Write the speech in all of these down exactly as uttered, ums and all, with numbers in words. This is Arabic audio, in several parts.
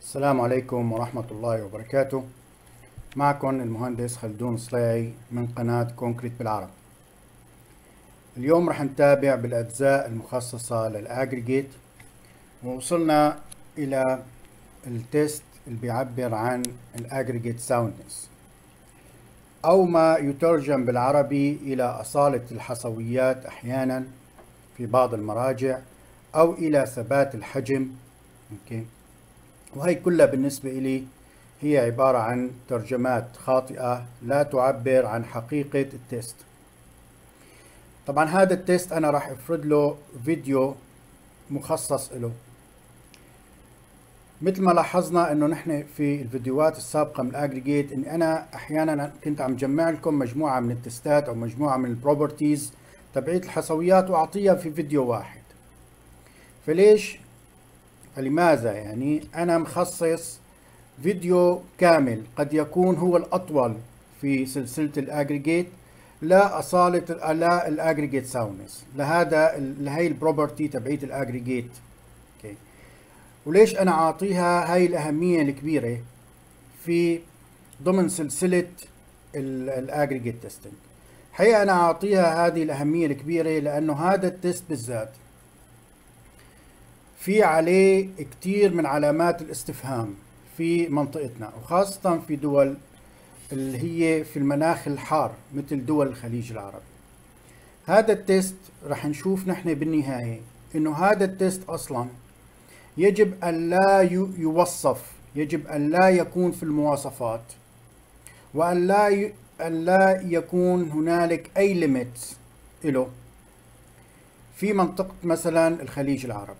السلام عليكم ورحمة الله وبركاته. معكم المهندس خلدون صليعي من قناة كونكريت بالعرب. اليوم رح نتابع بالأجزاء المخصصة للأجريجيت، ووصلنا إلى التيست اللي بيعبر عن الأجريجيت ساوندنس، أو ما يترجم بالعربي إلى أصالة الحصويات أحيانا في بعض المراجع، أو إلى ثبات الحجم. أوكي. وهي كلها بالنسبة إلي هي عبارة عن ترجمات خاطئة لا تعبر عن حقيقة التيست. طبعا هذا التيست أنا راح أفرد له فيديو مخصص له. مثل ما لاحظنا إنه نحن في الفيديوهات السابقة من الأجريجيت إن أنا أحيانا كنت عم جمع لكم مجموعة من التستات أو مجموعة من البروبرتيز تبعية الحصويات وأعطيها في فيديو واحد. فليش فلماذا يعني أنا مخصص فيديو كامل قد يكون هو الأطول في سلسلة الأجريجيت لا أصالة لا الأجريجيت ساوندنس لهذا لهي البروبرتي تبعية الأجريجيت. اوكي. وليش أنا أعطيها هاي الأهمية الكبيرة في ضمن سلسلة الأجريجيت تيستنج؟ حقيقة أنا أعطيها هذه الأهمية الكبيرة لأنه هذا التيست بالذات في عليه كتير من علامات الاستفهام في منطقتنا، وخاصة في دول اللي هي في المناخ الحار مثل دول الخليج العربي. هذا التيست رح نشوف نحن بالنهاية انه هذا التيست اصلا يجب ان لا يوصف، يجب ان لا يكون في المواصفات، وان لا ي... ان لا يكون هنالك اي ليميتس له في منطقة مثلا الخليج العربي.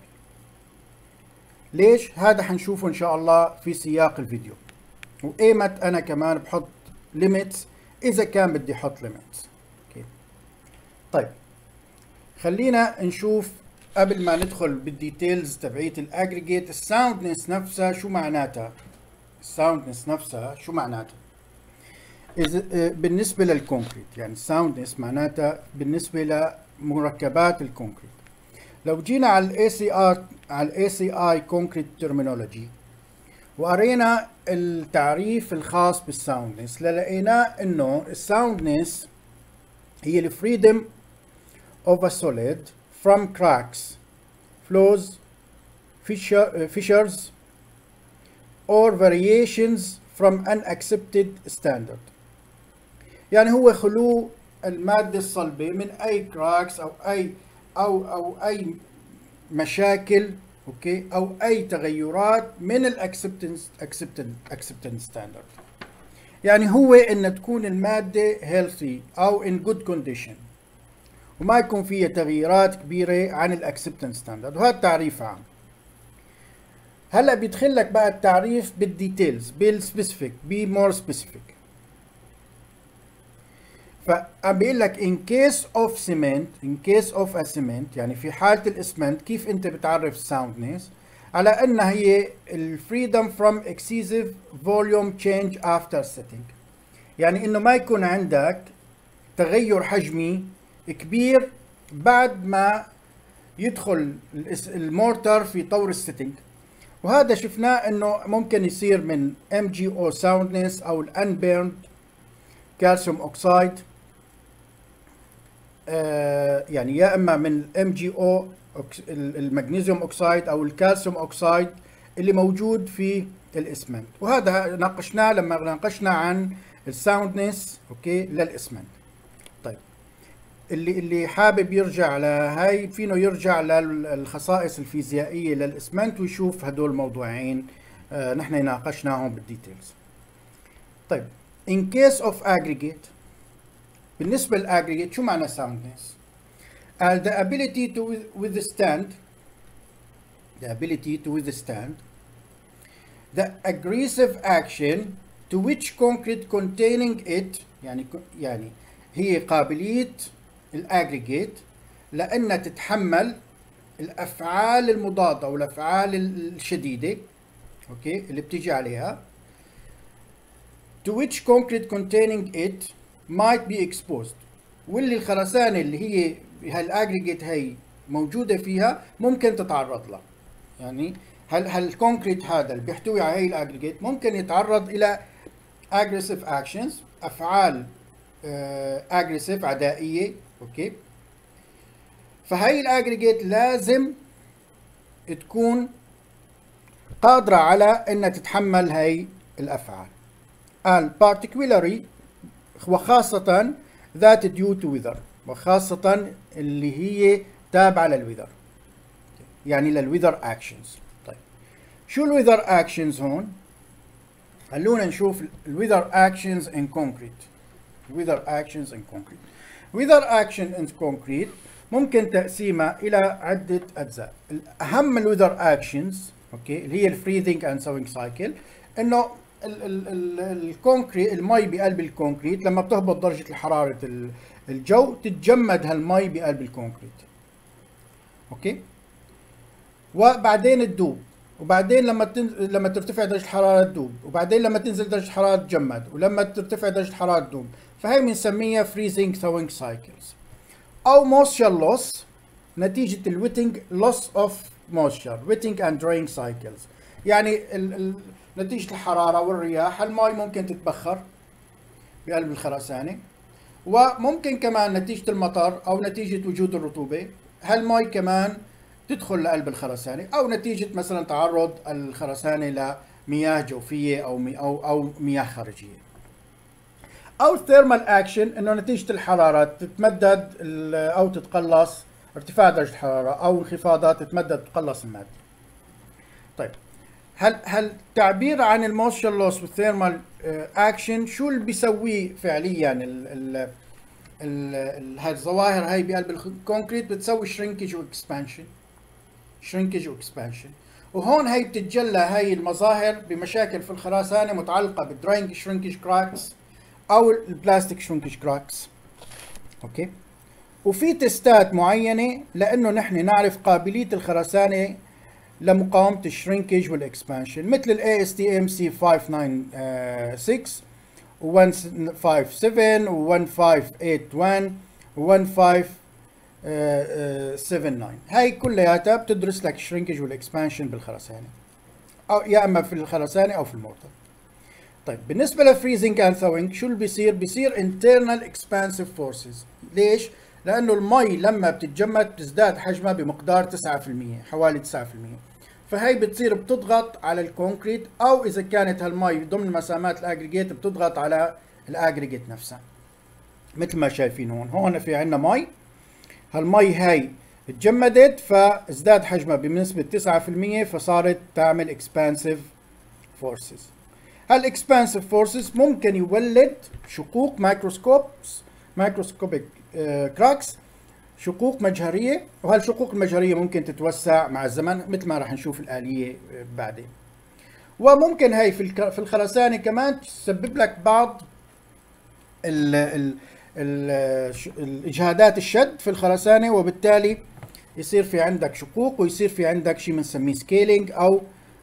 ليش؟ هذا حنشوفه ان شاء الله في سياق الفيديو، وايمت انا كمان بحط ليميتس اذا كان بدي احط ليميتس. اوكي. طيب خلينا نشوف قبل ما ندخل بالديتيلز تبعية الاجريجيت الساوندنس نفسها شو معناتها. الساوندنس نفسها شو معناتها؟ إذا بالنسبة للكونكريت، يعني الساوندنس معناتها بالنسبة لمركبات الكونكريت. لو جينا على الاي سي ار على الاي سي اي كونكريت ترمينولوجي وقرينا التعريف الخاص بالساوندنس، لقيناه انه الساوندنس هي الفريدم of a solid from cracks, flaws, fissures or variations from an accepted standard. يعني هو خلو المادة الصلبة من اي كراكس او اي او او اي مشاكل، اوكي، او اي تغيرات من الاكسبتنس اكسبتنس اكسبتنس ستاندرد. يعني هو ان تكون الماده هيلثي او ان جود كونديشن وما يكون فيها تغييرات كبيره عن الاكسبتنس ستاندرد، وهذا تعريف عام. هلا بيدخل لك بقى التعريف بالديتيلز بالسبيسيفيك بي مور سبيسيفيك. فعم بيقول لك in case of cement in case of a cement يعني في حالة الاسمنت كيف انت بتعرف الساوندنس؟ على انها هي ال freedom from excessive volume change after setting. يعني انه ما يكون عندك تغير حجمي كبير بعد ما يدخل المورتر في طور السيتنج. وهذا شفناه انه ممكن يصير من ام جي او soundness او الانبيرند كالسيوم اوكسايد، آه يعني يا اما من الام جي او المغنيسيوم اوكسايد او الكالسيوم اوكسايد اللي موجود في الاسمنت. وهذا ناقشناه لما ناقشنا عن الساوندنس اوكي للاسمنت. طيب اللي اللي حابب يرجع لهي فينه يرجع للخصائص الفيزيائيه للاسمنت ويشوف هدول الموضوعين آه نحن ناقشناهم بالديتيلز. طيب in case of aggregate، بالنسبة للأجريجيت شو معنى soundness؟ uh, the ability to withstand the ability to withstand the aggressive action to which concrete containing it، يعني يعني هي قابلية الأجريجيت لأنها تتحمل الأفعال المضادة والأفعال الشديدة، أوكي، اللي بتيجي عليها to which concrete containing it might be exposed، واللي الخرسانة اللي هي هالاجريجيت هي موجودة فيها ممكن تتعرض لها. يعني هل هل الكونكريت هذا اللي بيحتوي على هي الاجريجيت ممكن يتعرض الى aggressive actions، افعال اجريسيف uh, عدائيه. اوكي، فهي الاجريجيت لازم تكون قادره على انها تتحمل هي الافعال. قال particularly وخاصه that due to weather، وخاصه اللي هي تابعه للويذر، يعني للويذر اكشنز. طيب شو الويذر اكشنز هون؟ خلونا نشوف الويذر اكشنز ان كونكريت. weather actions in concrete. weather action in concrete ممكن تقسيمها إلى عدة أجزاء. أهم الويذر اكشنز اوكي اللي هي الفريزنج اند سوينج سايكل، إنه الكونكريت المي بقلب الكونكريت لما بتهبط درجة حرارة الجو تتجمد هالمي بقلب الكونكريت. اوكي، وبعدين تدوب، وبعدين لما تنزل لما ترتفع درجة الحرارة تدوب، وبعدين لما تنزل درجة الحرارة تجمد، ولما ترتفع درجة الحرارة تدوب. فهي بنسميها freezing thawing cycles. أو moisture loss نتيجة ال wetting loss of moisture wetting and drying cycles. يعني ال ال نتيجة الحرارة والرياح الماء ممكن تتبخر بقلب الخرسانة، وممكن كمان نتيجة المطر أو نتيجة وجود الرطوبة هالماء كمان تدخل لقلب الخرسانة، أو نتيجة مثلا تعرض الخرسانة لمياه جوفية أو مي أو أو مياه خارجية. أو الثيرمال أكشن إنه نتيجة الحرارة تتمدد أو تتقلص، ارتفاع درجة الحرارة أو انخفاضات تتمدد تقلص المادة. طيب هل هل تعبير عن الموشن لوس والثيرمال أكشن شو اللي بيسويه فعليا ال ال ال هاي الظواهر هاي بقلب الكونكريت؟ بتسوي شرينكج واكسبانشن شرينكج واكسبانشن وهون هي بتتجلى هاي المظاهر بمشاكل في الخرسانة متعلقة بالدراينج شرينكج كراكس او البلاستيك شرينكج كراكس. اوكي، وفي تستات معينة لانه نحن نعرف قابلية الخرسانة لمقاومة الشرينكج والاكسبانشن، مثل الاي اس تي ام سي خمسمية وستة و مية وخمسة وسبعين و مية وخمسة وواحد و مية وخمسة وسبعة وتسعين. هاي كلياتها بتدرس لك الشرينكج والاكسبانشن بالخرسانة، او يا اما في الخرسانة او في المورتر. طيب بالنسبة للفريزنج اند ثاوينج شو اللي بيصير؟ بيصير internal expansive forces. ليش؟ لأنه المي لما بتتجمد بتزداد حجمها بمقدار تسعة بالمية، حوالي تسعة بالمية. فهي بتصير بتضغط على الكونكريت، أو إذا كانت هالمي ضمن مسامات الأجريجيت بتضغط على الأجريجيت نفسها. مثل ما شايفين هون، هون في عندنا مي، هالمي هاي اتجمدت فازداد حجمها بنسبة تسعة بالمية، فصارت تعمل expansive forces. هالاكسبانسيف فورسز ممكن يولد شقوق مايكروسكوبس مايكروسكوبيك كراكس، شقوق مجهريه، وهالشقوق المجهريه ممكن تتوسع مع الزمن مثل ما راح نشوف الآلية بعدين. وممكن هي في في الخرسانه كمان تسبب لك بعض ال ال ال الاجهادات الشد في الخرسانه، وبالتالي يصير في عندك شقوق ويصير في عندك شيء بنسميه سكيلينج، او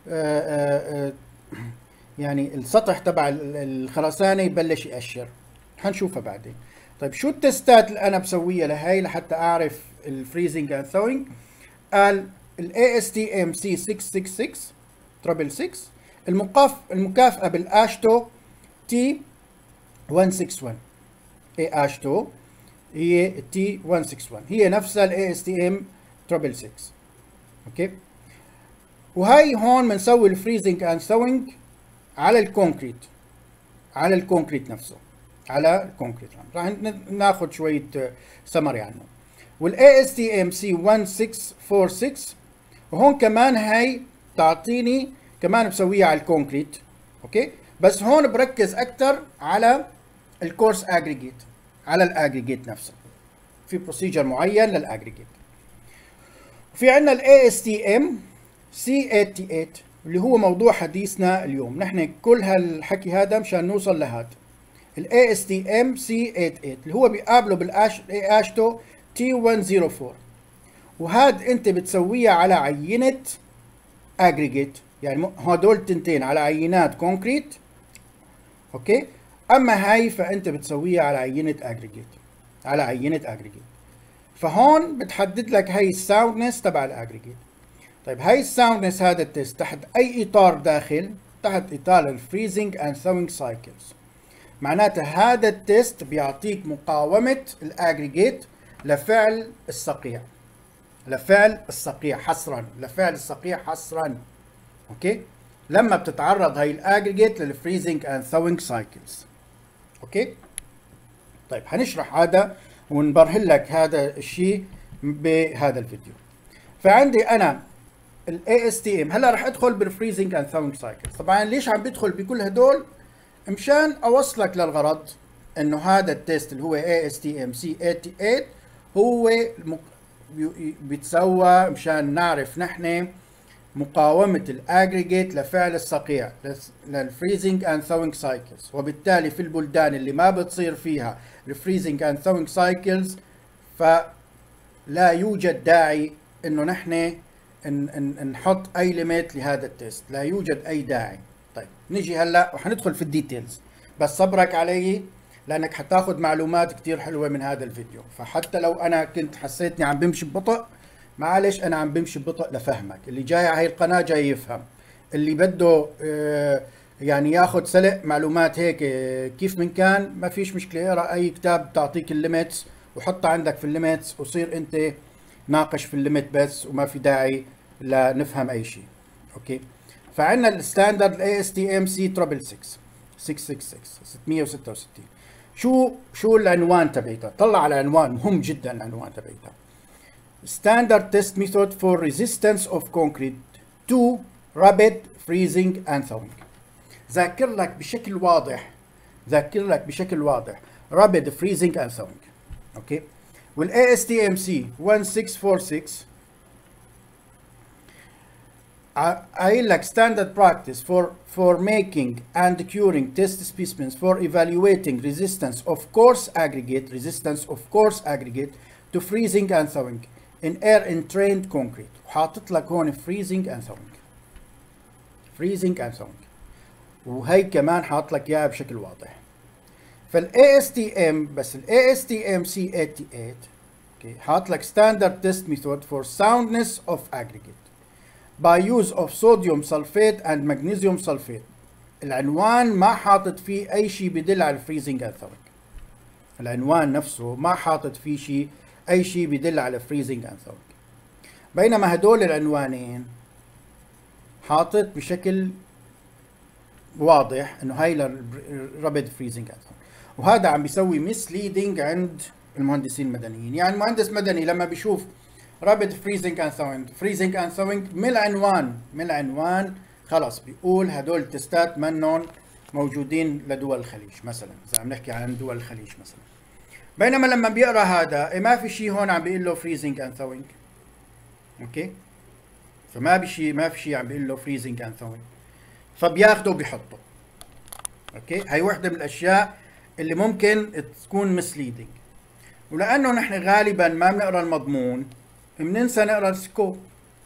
آآ آآ يعني السطح تبع الخرسانه يبلش يقشر، حنشوفها بعدين. طيب شو التستات اللي انا بسويها لهي لحتى اعرف الفريزنج اند ثاوينج؟ قال الاي اس تي ام سي ستة ستة ستة ستة ستة المقاف المكافئه بالاشتو تي مية وواحد وستين. اي اشتو هي تي مية وواحد وستين، هي نفسها الاي اس تي ام ستة ستة ستة. اوكي، وهي هون بنسوي الفريزنج اند ثاوينج على الكونكريت، على الكونكريت نفسه، على الكونكريت. راح ناخذ شويه سمري عنه. والاي اس تي ام سي واحد ستة أربعة ستة وهون كمان هي تعطيني كمان بسويها على الكونكريت. اوكي، بس هون بركز اكثر على الكورس اجريجيت، على الاجريجيت نفسه، في بروسيجر معين للاجريجيت. في عندنا الاي اس تي ام سي ثمانية وثمانين اللي هو موضوع حديثنا اليوم. نحن كل هالحكي هذا مشان نوصل لهذا الاي اس تي ام سي ثمانية وثمانين اللي هو بيقابله بالاش اشتو تي مية وأربعة. وهاد انت بتسويها على عينه اجريجيت، يعني هدول التنتين على عينات كونكريت. اوكي، اما هاي فانت بتسويها على عينه اجريجيت، على عينه اجريجيت. فهون بتحدد لك هاي الساوندنس تبع الاجريجيت. طيب هاي الساوندنس هذا التست تحت اي اطار داخل؟ تحت اطار الفريزنج اند ثوينج سايكلز. معناتها هذا التست بيعطيك مقاومة الاجريجيت لفعل الصقيع، لفعل الصقيع حصرا، لفعل الصقيع حصرا. اوكي؟ لما بتتعرض هاي الاجريجيت للفريزنج اند ثوينج سايكلز. اوكي؟ طيب هنشرح هذا ونبرهن لك هذا الشيء بهذا الفيديو. فعندي انا الاي اس تي ام، هلا رح ادخل بالفريزنج اند ثاوينج سايكلز. طبعا ليش عم بدخل بكل هدول؟ مشان اوصلك للغرض انه هذا التيست اللي هو اي اس تي ام سي ثمانية وثمانين هو بيتسوى مشان نعرف نحن مقاومة الاجريجيت لفعل الصقيع للفريزنج اند ثاوينج سايكلز. وبالتالي في البلدان اللي ما بتصير فيها الفريزنج اند ثاوينج سايكلز فلا يوجد داعي انه نحن نحط اي ليميت لهذا التيست، لا يوجد اي داعي. طيب نيجي هلا وحندخل في الديتيلز، بس صبرك علي لانك حتاخذ معلومات كثير حلوه من هذا الفيديو. فحتى لو انا كنت حسيتني عم بمشي ببطء، معلش انا عم بمشي ببطء لفهمك. اللي جاي على هي القناه جاي يفهم، اللي بده يعني ياخذ سلق معلومات هيك كيف من كان، ما فيش مشكله، اقرا اي كتاب تعطيك الليميتس وحطها عندك في الليميتس وصير انت ناقش في الليميت بس، وما في داعي لنفهم اي شيء. اوكي؟ فعندنا الستاندرد اي اس تي ام سي ستة ستة ستة ستمية وستة وستين. شو شو العنوان تبعتها؟ طلع على العنوان، مهم جدا العنوان تبعتها. Standard test method for resistance of concrete to rapid freezing and thawing. ذاكر لك بشكل واضح، ذاكر لك بشكل واضح rapid freezing and thawing. اوكي؟ والاي اس تي ام سي ستة أربعة ستة قايل لك standard practice for for making and curing test specimens for evaluating resistance of coarse aggregate resistance of coarse aggregate to freezing and thawing in air entrained concrete. وحاطط لك هون freezing and thawing freezing and thawing وهي كمان حاط لك اياها بشكل واضح. فالاي اس تي ام بس الاي اس تي ام سي ثمانية وثمانين اوكي حاط لك standard test method for soundness of aggregate by use of sodium sulfate and magnesium sulfate. العنوان ما حاطط فيه اي شيء بدل على الفريزنج اند ثاوينج. العنوان نفسه ما حاطط فيه شيء اي شيء بدل على الفريزنج اند ثاوينج، بينما هدول العنوانين حاطط بشكل واضح انه هاي للرابيد فريزنج اند ثاوينج. وهذا عم بيسوي مسليدنج عند المهندسين المدنيين. يعني المهندس مدني لما بيشوف رابيد فريزنج اند ثاوينج فريزنج اند ثاوينج من العنوان من العنوان خلص بيقول هدول التستات منهم موجودين لدول الخليج مثلا، اذا عم نحكي عن دول الخليج مثلا. بينما لما بيقرا هذا ما في شيء هون عم بيقول له فريزنج اند ثاوينج. اوكي؟ فما في شيء ما في شيء عم بيقول له فريزنج اند ثاوينج، فبياخده وبيحطه. اوكي؟ هي وحده من الاشياء اللي ممكن تكون مسليدنج. ولانه نحن غالبا ما بنقرا المضمون بننسى نقرا السكوب.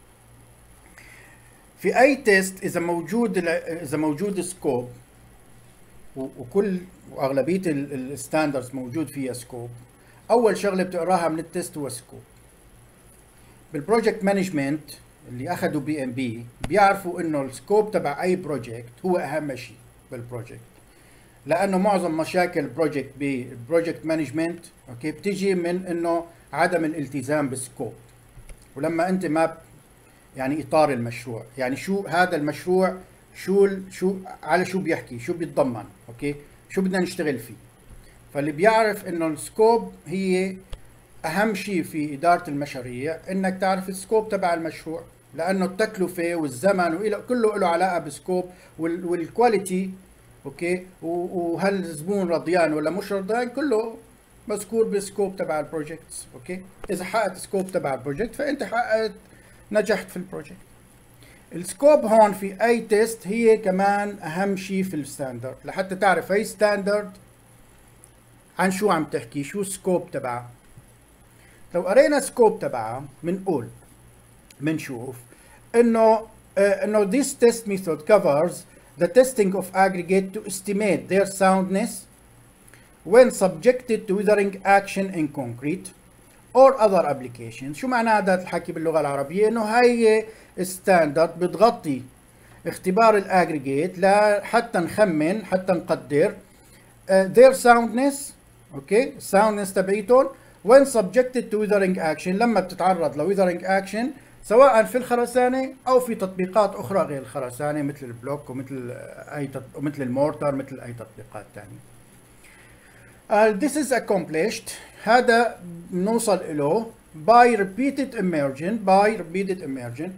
في اي تيست اذا موجود اذا موجود سكوب، وكل واغلبيه الستاندردز موجود فيها سكوب، اول شغله بتقراها من التيست هو سكوب. بالبروجكت مانجمنت اللي اخذوا بي ام بي بيعرفوا انه السكوب تبع اي بروجكت هو اهم شيء بالبروجكت، لانه معظم مشاكل البروجكت بالبروجكت مانجمنت اوكي بتيجي من انه عدم الالتزام بالسكوب. ولما انت ما يعني اطار المشروع، يعني شو هذا المشروع، شو شو على شو بيحكي، شو بيتضمن، اوكي شو بدنا نشتغل فيه. فاللي بيعرف انه السكوب هي اهم شيء في اداره المشاريع، انك تعرف السكوب تبع المشروع، لانه التكلفه والزمن وإله كله له علاقه بالسكوب والكواليتي. اوكي؟ وهل الزبون رضيان ولا مش رضيان كله مذكور بالسكوب تبع البروجكتس. اوكي؟ اذا حققت السكوب تبع البروجكت فانت حققت نجحت في البروجكت. السكوب هون في اي تيست هي كمان اهم شيء في الستاندرد، لحتى تعرف هي ستاندرد عن شو عم تحكي، شو السكوب تبعها. لو قرينا السكوب تبعها بنقول بنشوف انه انه this test method covers the testing of aggregate to estimate their soundness when subjected to weathering action in concrete or other applications. شو معنى هذا الحكي باللغة العربية؟ انه هي ستاندرد بتغطي اختبار الاجريجيت لحتى نخمن حتى نقدر uh, their soundness، اوكي soundness تبعيتهم when subjected to weathering action، لما بتتعرض ل weathering action سواء في الخرسانة او في تطبيقات اخرى غير الخرسانة مثل البلوك ومثل اي تط... مثل المورتر مثل اي تطبيقات ثانية. Uh, this is accomplished، هذا نوصل له by repeated immersion by repeated immersion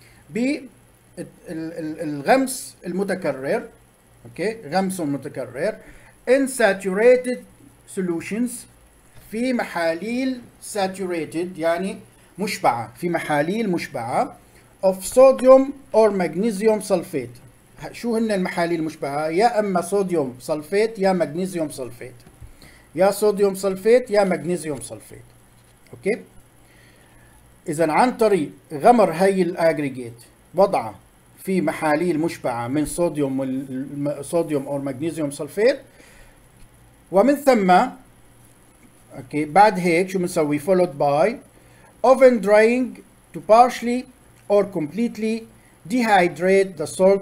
بالغمس المتكرر، اوكي غمس متكرر in saturated solutions، في محاليل saturated يعني مشبعة، في محاليل مشبعة of sodium or magnesium sulfate. شو هن المحاليل المشبعة؟ يا اما صوديوم سلفيت يا مغنيسيوم سلفيت، يا صوديوم سلفيت يا مغنيسيوم سلفيت، اوكي. اذا عن طريق غمر هي الاجريجيت وضعها في محاليل مشبعه من صوديوم صوديوم او مغنيسيوم سلفيت، ومن ثم اوكي بعد هيك شو بنسوي؟ followed by oven drying to partially or completely dehydrate the salt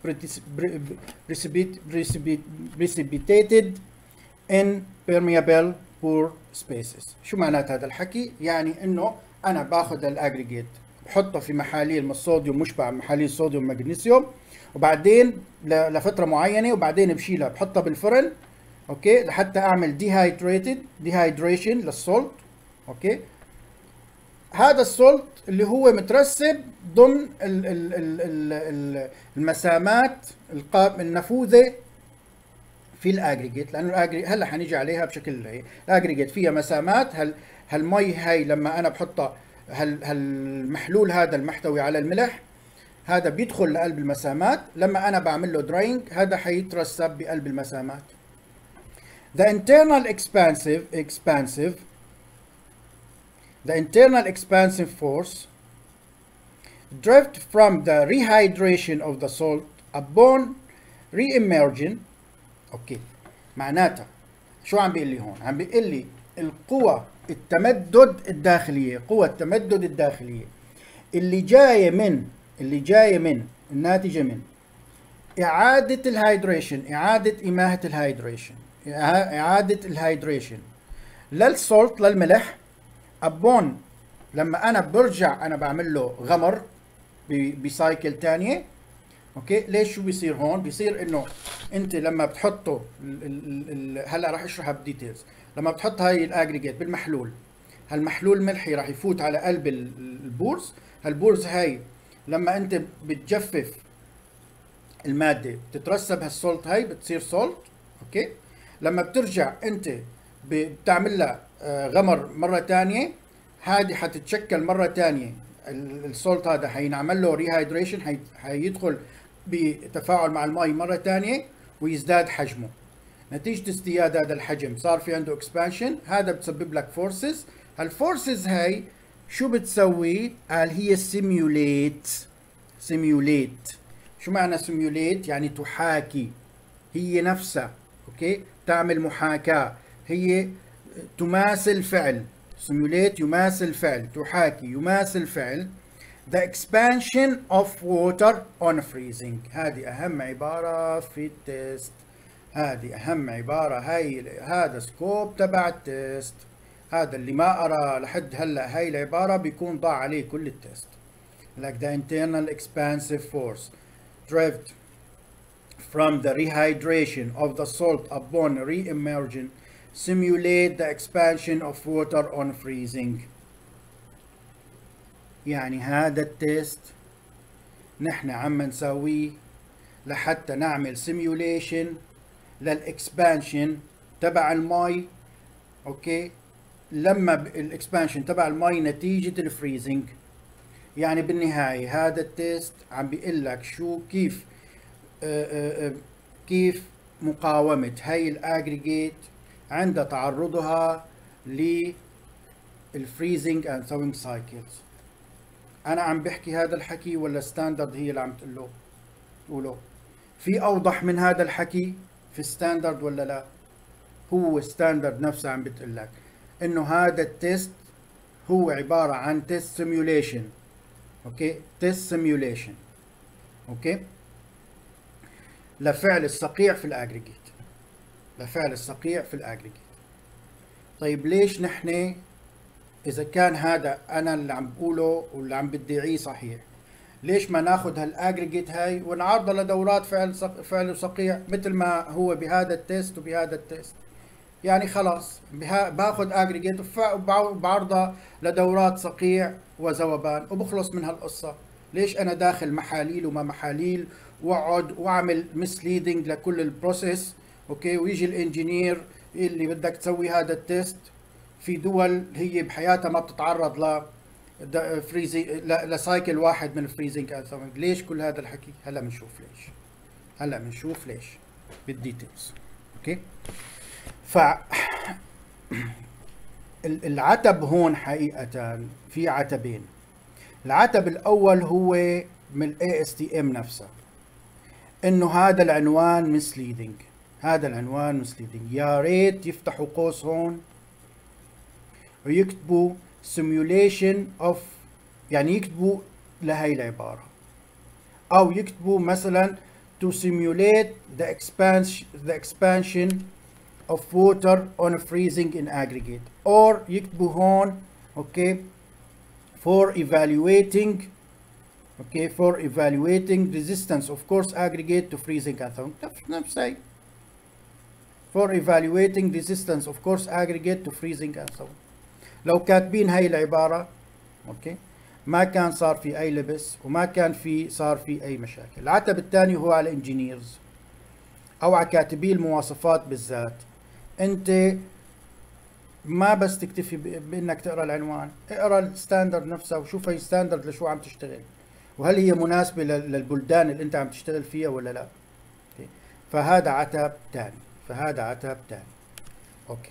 precipitated in permeable pore spaces. شو معنات هذا الحكي؟ يعني انه انا باخذ الاجريجيت بحطه في محاليل من الصوديوم مشبع محاليل صوديوم مغنيسيوم، وبعدين لفتره معينه، وبعدين بشيلها بحطها بالفرن، اوكي لحتى اعمل ديهايدريتد ديهايدريشن للسولت، اوكي. هذا السولت اللي هو مترسب ضمن ال ال ال ال المسامات النفوذه في الاجريجيت، لانه الاجريجيت هلا حنيجي عليها بشكل هي. الاجريجيت فيها مسامات، هل هالمي هي لما انا بحطها هال هالمحلول هذا المحتوي على الملح هذا بيدخل لقلب المسامات، لما انا بعمل له دراينج هذا حيترسب بقلب المسامات. The internal expansive expansive the internal expansive force derived from the rehydration of the salt upon re-immersion. اوكي معناتها شو عم بيقول لي هون؟ عم بيقول لي القوى التمدد الداخليه، قوى التمدد الداخليه اللي جايه من اللي جايه من الناتجه من اعاده الهيدريشن، اعاده اماهه الهيدريشن، اعاده الهيدريشن للسولت للملح ابون، لما انا برجع انا بعمل له غمر بسايكل ثانيه، اوكي. ليش شو بيصير هون؟ بيصير انه انت لما بتحطه هلا راح اشرحها بديتيلز. لما بتحط هاي الاجريجيت بالمحلول، هالمحلول الملحي راح يفوت على قلب البورز، هالبورز هاي لما انت بتجفف الماده بتترسب هالسولت هاي بتصير سولت، اوكي. لما بترجع انت بتعمل لها غمر مره ثانيه، هذه حتتشكل مره ثانيه، السولت هذا حينعمل له ريهايدريشن، حيدخل بتفاعل مع الماء مره ثانيه ويزداد حجمه. نتيجه ازدياد هذا الحجم صار في عنده اكسبانشن، هذا بتسبب لك فورسز. هالفورسز هاي شو بتسوي؟ قال هي سيميوليت. سيميوليت شو معنى سيميوليت؟ يعني تحاكي، هي نفسها، اوكي تعمل محاكاه، هي تماثل فعل. simulate يماثل فعل، تحاكي يماثل فعل the expansion of water on freezing. هذه أهم عبارة في التست، هذه أهم عبارة، هاي هذا سكوب تبع التست، هذا اللي ما أرى لحد هلا هاي العبارة بيكون ضاع عليه كل التست. like the internal expansive force derived from the rehydration of the salt upon re-immersion simulate the expansion of water on freezing. يعني هذا التست نحن عم نسويه لحتى نعمل simulation للاكسبانشن تبع المي، اوكي. لما الاكسبانشن تبع المي نتيجة الفريزنج، يعني بالنهاية هذا التست عم بيقول لك شو كيف آآ آآ كيف مقاومة هاي الاجريجيت عند تعرضها للفريزنج اند ثوينج سايكلز. انا عم بحكي هذا الحكي ولا ستاندرد هي اللي عم تقول له تقوله؟ في اوضح من هذا الحكي في ستاندرد ولا لا؟ هو ستاندرد نفسه عم بتقول لك انه هذا التست هو عبارة عن تيست سيميوليشن. اوكي، تيست سيميوليشن. اوكي، لفعل الصقيع في الاجريجيت، لفعل الصقيع في الاجريجيت. طيب ليش نحن اذا كان هذا انا اللي عم بقوله واللي عم بدعيه صحيح، ليش ما ناخذ هالاجريجيت هاي ونعرضها لدورات فعل صق... فعل صقيع مثل ما هو بهذا التيست وبهذا التيست؟ يعني خلاص بها... باخذ اجريجيت وبعرضها لدورات صقيع وذوبان وبخلص من هالقصه. ليش انا داخل محاليل وما محاليل واقعد واعمل مسليدنج لكل البروسيس؟ اوكي، ويجي الانجينير اللي بدك تسوي هذا التيست في دول هي بحياتها ما بتتعرض ل فريزنج لسايكل واحد من الفريزنج. ليش كل هذا الحكي؟ هلا بنشوف ليش، هلا بنشوف ليش بالديتيلز. اوكي، ف العتب هون حقيقة في عتبين. العتب الأول هو من ال إيه إس تي إم نفسها، إنه هذا العنوان misleading، هذا العنوان misleading. يا ريت يفتحوا قوس هون ويكتبوا simulation of، يعني يكتبوا لهي العبارة، أو يكتبوا مثلا to simulate the expansion the expansion of water on freezing in aggregate، or يكتبوا هون okay for evaluating okay for evaluating resistance of course aggregate to freezing and نفس هي for evaluating resistance of course aggregate to freezing and so on. لو كاتبين هاي العبارة اوكي ما كان صار في اي لبس وما كان في صار في اي مشاكل. العتب الثاني هو على الانجينيرز او على كاتبي المواصفات بالذات. انت ما بس تكتفي بانك تقرا العنوان، اقرا الستاندرد نفسها وشوف هي ستاندرد لشو عم تشتغل وهل هي مناسبة للبلدان اللي انت عم تشتغل فيها ولا لا. اوكي، فهذا عتب ثاني، فهذا عتب ثاني. اوكي،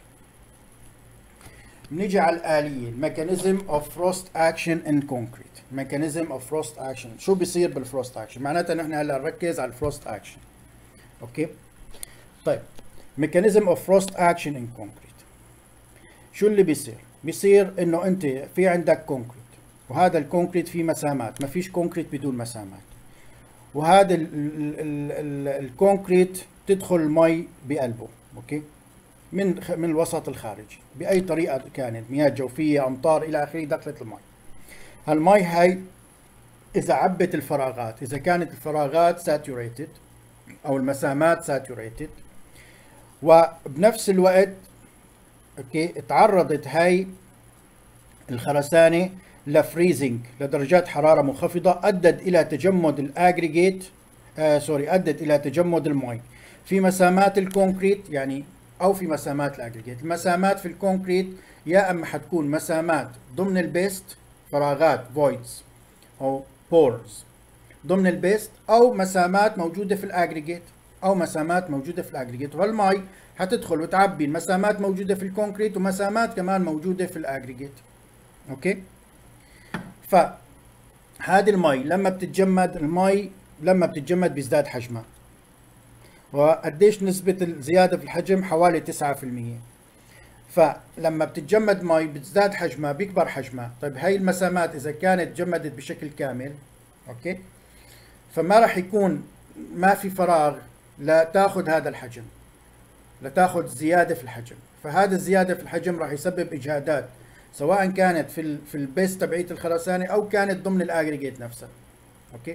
بنيجي على الآلية الميكانيزم اوف فروست اكشن ان كونكريت. ميكانيزم اوف فروست اكشن، شو بيصير بالفروست اكشن؟ معناتها نحن هلا نركز على الفروست اكشن. اوكي، طيب ميكانيزم اوف فروست اكشن ان كونكريت، شو اللي بيصير؟ بيصير انه انت في عندك كونكريت، وهذا الكونكريت فيه مسامات، ما فيش كونكريت بدون مسامات. وهذا ال ال ال الكونكريت تدخل المي بقلبه، اوكي، من من الوسط الخارجي باي طريقه كانت، مياه جوفيه، امطار الى اخره، دخلت المي. هالمي هاي اذا عبت الفراغات، اذا كانت الفراغات ساتوريتد او المسامات ساتوريتد، وبنفس الوقت اوكي تعرضت هاي الخرسانه لفريزنج لدرجات حراره منخفضه ادت الى تجمد الاجريجيت آه سوري ادت الى تجمد المي في مسامات الكونكريت، يعني او في مسامات الاجريجيت. المسامات في الكونكريت يا اما حتكون مسامات ضمن البيست، فراغات فويدز او بورز ضمن البيست، او مسامات موجوده في الاجريجيت، او مسامات موجوده في الاجريجيت. والمي حتدخل وتعبي المسامات موجوده في الكونكريت ومسامات كمان موجوده في الاجريجيت. اوكي، فهذه المي لما بتتجمد، المي لما بتتجمد بيزداد حجمها. وقديش نسبة الزيادة في الحجم؟ حوالي تسعة بالمية. فلما بتتجمد مي بتزداد حجمها، بيكبر حجمها. طيب هاي المسامات إذا كانت جمدت بشكل كامل أوكي فما راح يكون ما في فراغ لتاخذ هذا الحجم، لتاخذ زيادة في الحجم. فهذا الزيادة في الحجم راح يسبب إجهادات، سواء كانت في ال في البيس تبعية الخرسانة أو كانت ضمن الأجريجيت نفسها. أوكي،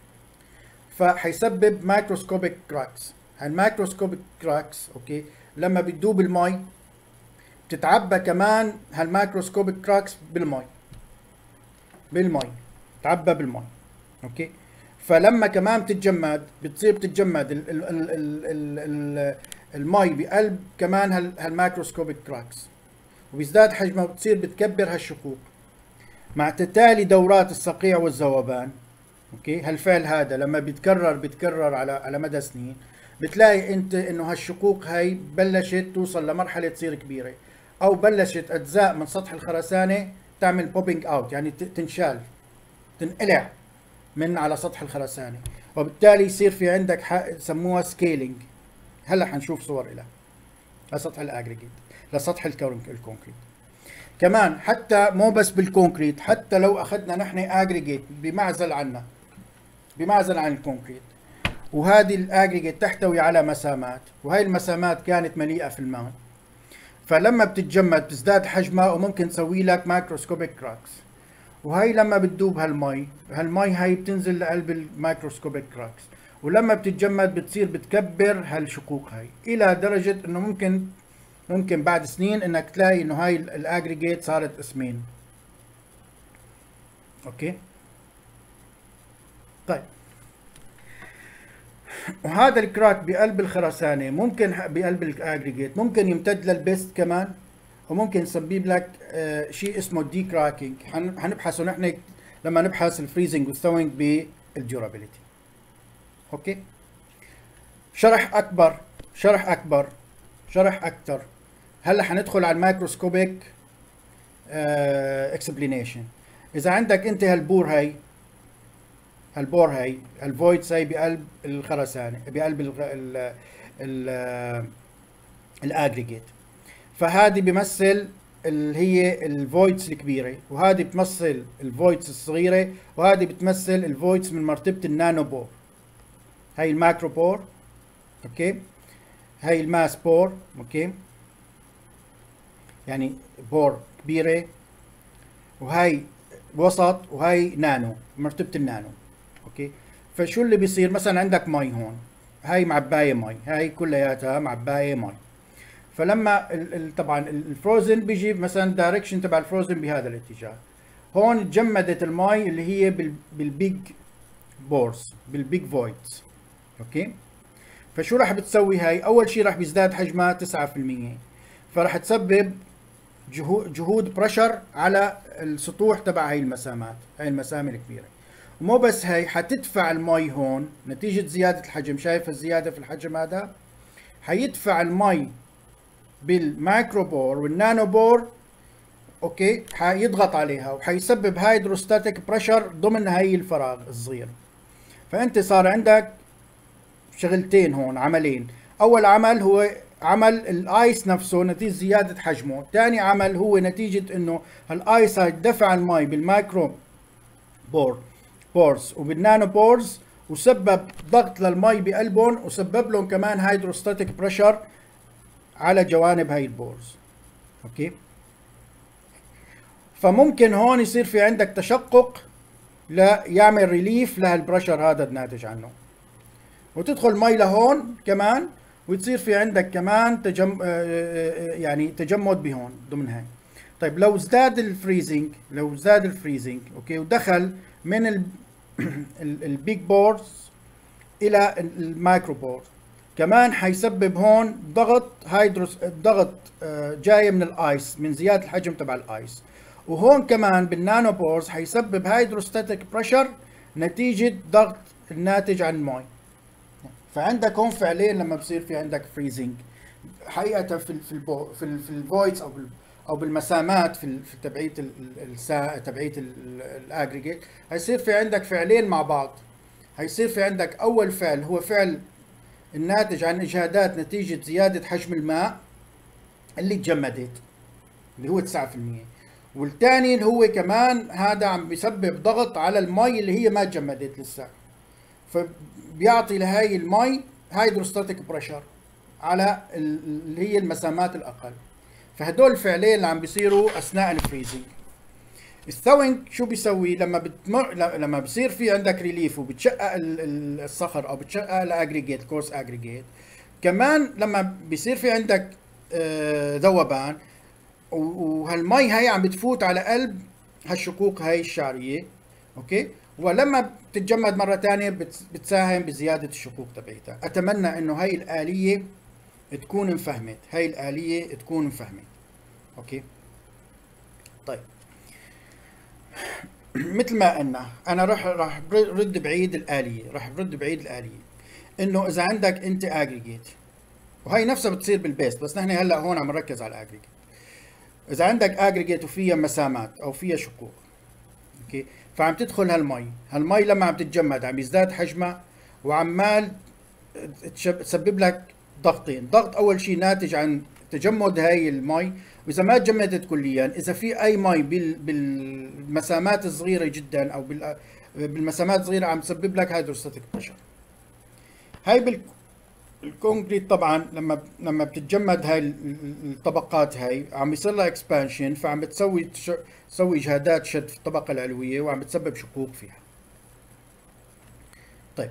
فحيسبب مايكروسكوبيك كراكس. هالمايكروسكوبيك كراكس اوكي لما بتدوب المي بتتعبى كمان هالمايكروسكوبيك كراكس بالمي، بالمي تعبى بالمي. اوكي، فلما كمان بتتجمد بتصير بتتجمد ال ال ال ال ال ال المي بقلب كمان هالمايكروسكوبيك كراكس، وبيزداد حجمها وبتصير بتكبر هالشقوق. مع تتالي دورات الصقيع والذوبان اوكي هالفعل هذا لما بيتكرر بيتكرر على على مدى سنين، بتلاقي انت انه هالشقوق هاي بلشت توصل لمرحله تصير كبيره، او بلشت اجزاء من سطح الخرسانه تعمل بوبينج اوت، يعني تنشال تنقلع من على سطح الخرسانه، وبالتالي يصير في عندك سموها سكيلينج. هلا حنشوف صور لها لسطح الاجريجيت، لسطح الكونكريت. كمان حتى مو بس بالكونكريت، حتى لو اخذنا نحن اجريجيت بمعزل عنا، بمعزل عن الكونكريت، وهذه الاجريجيت تحتوي على مسامات، وهي المسامات كانت مليئه في الماء، فلما بتتجمد بتزداد حجمها وممكن تسوي لك مايكروسكوبيك كراكس. وهي لما بتدوب هالمي، هالمي هي بتنزل لقلب الميكروسكوبيك كراكس، ولما بتتجمد بتصير بتكبر هالشقوق هاي الى درجه انه ممكن ممكن بعد سنين انك تلاقي انه هاي الاجريجيت صارت اسمين. اوكي طيب، وهذا الكراك بقلب الخرسانه ممكن بقلب الاجريجيت ممكن يمتد للبيست كمان، وممكن يسبب لك آه شيء اسمه دي كراكينج، حنبحثه نحن لما نبحث الفريزنج والثوينج بالديورابيليتي. اوكي شرح اكبر شرح اكبر شرح اكثر. هلا حندخل على الميكروسكوبيك اكسبلينيشن. اذا عندك انت هالبور هي هالبور هي الفويدز هي بقلب الخرسانه، بقلب ال ال ال الاجريجيت، فهذه بيمثل اللي هي الفويدز الكبيره، وهذه بتمثل الفويدز الصغيره، وهذه بتمثل الفويدز من مرتبه النانو بور. هي الماكرو بور، اوكي، هي الماس بور، اوكي، يعني بور كبيره، وهي وسط، وهي نانو، مرتبه النانو. اوكي، فشو اللي بيصير؟ مثلا عندك مي هون، هاي معبايه مي، هاي كلياتها معبايه مي، فلما ال ال طبعا الفروزن بيجي مثلا دايركشن تبع الفروزن بهذا الاتجاه، هون تجمدت المي اللي هي بال بالبيج بورز، بالبيج فويدز. اوكي، فشو راح بتسوي هاي؟ اول شيء راح بيزداد حجمها تسعة بالمية، فراح تسبب جهود جهود بريشر على السطوح تبع هاي المسامات، هاي المسام الكبيره. ومو بس هي، حتدفع المي هون نتيجة زيادة الحجم، شايف الزيادة في الحجم هذا؟ حيدفع المي بالمايكرو بور والنانو بور، اوكي، حيضغط عليها وحيسبب هيدروستاتيك بريشر ضمن هاي الفراغ الصغير. فانت صار عندك شغلتين هون، عملين. اول عمل هو عمل الايس نفسه نتيجة زيادة حجمه، ثاني عمل هو نتيجة انه الايس هاي دفع المي بالمايكرو بور بورز وبالنانو بورز، وسبب ضغط للمي بقلبهم، وسبب لهم كمان هيدروستاتيك بريشر على جوانب هاي البورز. اوكي، فممكن هون يصير في عندك تشقق ليعمل ريليف لهالبريشر هذا الناتج عنه، وتدخل مي لهون كمان، وتصير في عندك كمان تجم يعني تجمد بهون ضمن هاي. طيب لو ازداد الفريزنج، لو زاد الفريزنج اوكي، ودخل من ال البيج بورز الى المايكرو بورز، كمان حيسبب هون ضغط هيدروس، ضغط جاي من الايس، من زياده الحجم تبع الايس. وهون كمان بالنانو بورز حيسبب هيدروستاتيك بريشر نتيجه ضغط الناتج عن المي. فعندك هون فعليا لما بصير في عندك فريزنج حقيقه في في البو في في الفويدز او او بالمسامات في في تبعيه السا تبعيه الاجريجيت، هيصير في عندك فعلين مع بعض. هيصير في عندك اول فعل هو فعل الناتج عن اجهادات نتيجه زياده حجم الماء اللي تجمدت اللي هو تسعة بالمية، والثاني اللي هو كمان هذا عم بيسبب ضغط على المي اللي هي ما تجمدت لسه، فبيعطي لهي المي هيدروستاتيك بريشر على اللي هي المسامات الاقل. فهدول الفعلين اللي عم بيصيروا اثناء الفريزنج. الثوينج شو بيسوي؟ لما بتمر لما بصير في عندك ريليف وبتشقق الصخر او بتشقق الاجريجيت، كورس اجريجيت، كمان لما بيصير في عندك ذوبان وهالمي هي عم بتفوت على قلب هالشقوق هاي الشعريه، اوكي، ولما بتتجمد مره ثانيه بتساهم بزياده الشقوق تبعيتها. اتمنى انه هاي الاليه تكون انفهمت، هاي الآلية تكون انفهمت. اوكي طيب، مثل ما قلنا انا راح راح برد بعيد الآلية، راح برد بعيد الآلية انه اذا عندك انت اجريجيت، وهي نفسها بتصير بالبيست، بس نحن هلا هون عم نركز على الاجريجيت. اذا عندك اجريجيت وفيها مسامات او فيها شقوق، اوكي، فعم تدخل هالمي، هالمي لما عم تتجمد عم يزداد حجمها، وعمال تسبب لك ضغطين. ضغط اول شيء ناتج عن تجمد هاي المي، واذا ما تجمدت كليا، اذا في اي مي بالمسامات الصغيره جدا او بالمسامات الصغيره عم تسبب لك هيدروستاتيك بريشر. هاي بالكونكريت طبعا لما لما بتتجمد هاي الطبقات هاي عم يصير لها اكسبانشن، فعم بتسوي تسوي اجهادات شد في الطبقه العلويه وعم بتسبب شقوق فيها. طيب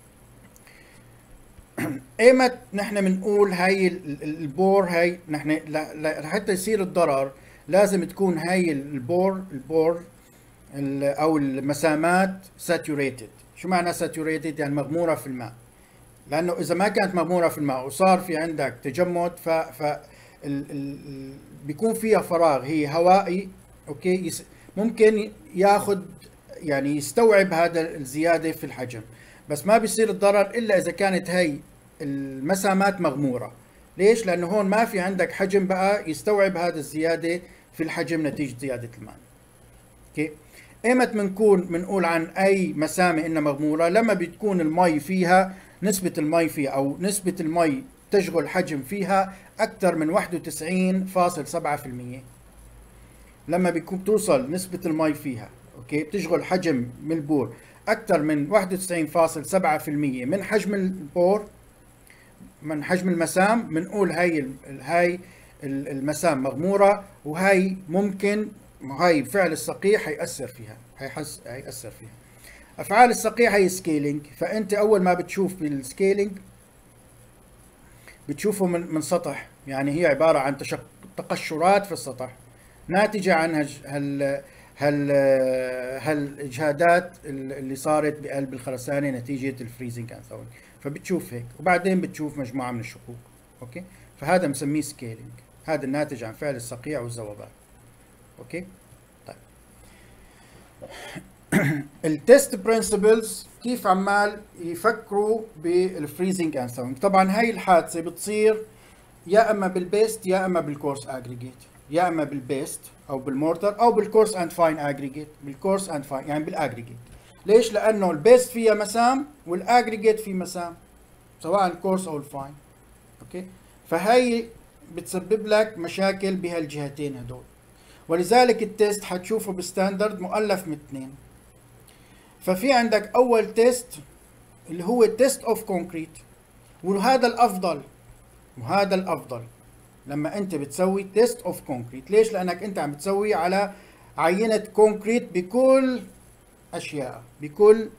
ايمت نحن بنقول هاي البور هاي نحن لحتى يصير الضرر لازم تكون هاي البور البور او المسامات ساتوريتد. شو معنى ساتوريتد؟ يعني مغموره في الماء. لانه اذا ما كانت مغموره في الماء وصار في عندك تجمد ف ف بيكون فيها فراغ، هي هوائي، اوكي، ممكن ياخذ يعني يستوعب هذا الزياده في الحجم، بس ما بيصير الضرر الا اذا كانت هي المسامات مغموره. ليش؟ لانه هون ما في عندك حجم بقى يستوعب هذا الزياده في الحجم نتيجه زياده الماء. اوكي، ايمت بنكون بنقول عن اي مسامه انها مغموره؟ لما بتكون المي فيها نسبه المي فيها او نسبه المي تشغل حجم فيها اكثر من واحد وتسعين فاصلة سبعة بالمئة. لما بيكون توصل نسبه المي فيها اوكي بتشغل حجم من البور اكثر من واحد وتسعين فاصلة سبعة بالمئة من حجم البور، من حجم المسام، بنقول هاي هاي المسام مغموره، وهي ممكن هاي فعل الصقيع حيأثر فيها، حيحس حيأثر فيها. افعال الصقيع هي سكيلينج، فانت اول ما بتشوف بالسكيلينج بتشوفه من من سطح، يعني هي عباره عن تشق تقشرات في السطح ناتجه عن هال هال هالاجهادات اللي صارت بقلب الخرسانه نتيجه الفريزنج اند ثاوينج، فبتشوف هيك، وبعدين بتشوف مجموعه من الشقوق. اوكي، فهذا مسميه سكيلينج، هذا الناتج عن فعل الصقيع والذوبان. اوكي طيب التست برنسبلز كيف عمال يفكروا بالفريزنج اند ثاوينج. طبعا هاي الحادثه بتصير يا اما بالبيست يا اما بالكورس اجريجيت، يا اما بالبيست او بالمورتر او بالكورس اند فاين اجريجيت. بالكورس اند فاين يعني بالاجريجيت. ليش؟ لانه البيست فيها مسام والاجريجيت فيه مسام، سواء الكورس او الفاين. اوكي، فهي بتسبب لك مشاكل بهالجهتين هدول، ولذلك التيست حتشوفه بستاندرد مؤلف من اثنين. ففي عندك اول تيست اللي هو تيست اوف كونكريت، وهذا الافضل، وهذا الافضل لما انت بتسوي تيست اوف كونكريت. ليش؟ لانك انت عم بتسوي على عينه كونكريت بكل اشياء، بكل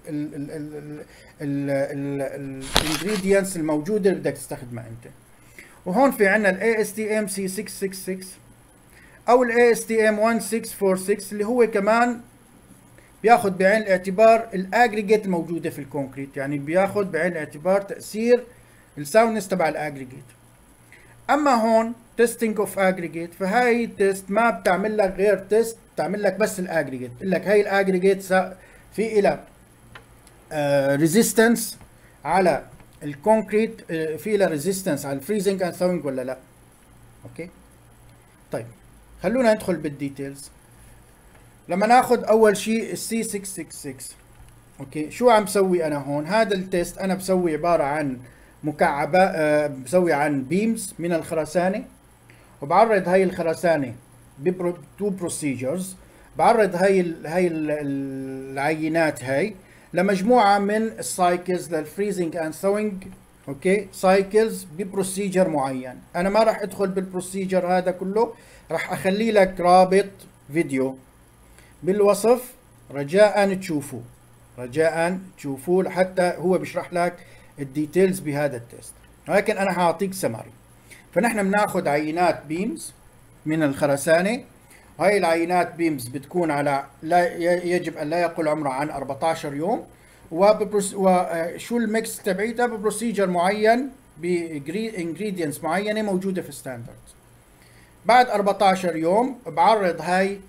الانجريدينتس الموجوده اللي بدك تستخدمها انت. وهون في عندنا الاي اس تي ام سي ستة ستة ستة او الاي اس تي ام ستة ستة أربعة ستة اللي هو كمان بياخذ بعين الاعتبار الاجريجيت الموجوده في الكونكريت، يعني بياخذ بعين الاعتبار تاثير الساوندنس تبع الاجريجيت. اما هون تيستينج اوف اجريجيت، فهاي التيست ما بتعمل لك غير تيست، بتعمل لك بس الاجريجيت، بتقول لك هاي الاجريجيت في إلى ريزيستنس على الكونكريت، في إلى ريزيستنس على الفريزنج اند ثاوينج ولا لا. اوكي طيب خلونا ندخل بالديتيلز. لما ناخذ اول شيء السي ستة ستة ستة، اوكي شو عم بسوي انا هون؟ هذا التيست انا بسوي عباره عن مكعبات، آه بسوي عن بيمز من الخرسانه، وبعرض هاي الخرسانه بتو بروسيجرز. بعرض هاي ال هاي ال العينات هاي لمجموعه من السايكلز للفريزنج اند ثاوينج. اوكي سايكلز ببروسيجر معين، انا ما راح ادخل بالبروسيجر هذا كله، راح اخلي لك رابط فيديو بالوصف رجاء تشوفوه، رجاء تشوفوه لحتى هو بيشرح لك الديتيلز بهذا التست، ولكن انا حاعطيك سمري. فنحن بناخذ عينات بيمز من الخرسانه، وهي العينات بيمز بتكون على لا يجب ان لا يقل عمرها عن أربعة عشر يوم، وشو الميكس تبعيتها ببروسيجر معين بانجريدينتس معينه موجوده في ستاندرد. بعد أربعة عشر يوم بعرض هاي